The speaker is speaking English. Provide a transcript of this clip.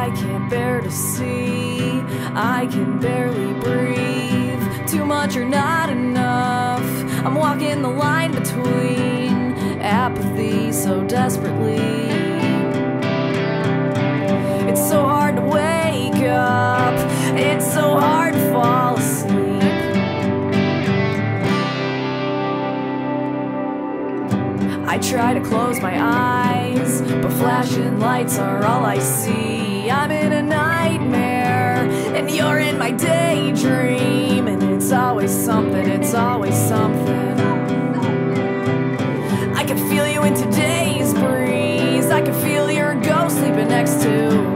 I can't bear to see, I can barely breathe. Too much or not enough, I'm walking the line between apathy so desperately. It's so hard to wake up, it's so hard to fall asleep. I try to close my eyes, but flashing lights are all I see. I'm in a nightmare, and you're in my daydream. And it's always something, it's always something. I can feel you in today's breeze, I can feel your ghost sleeping next to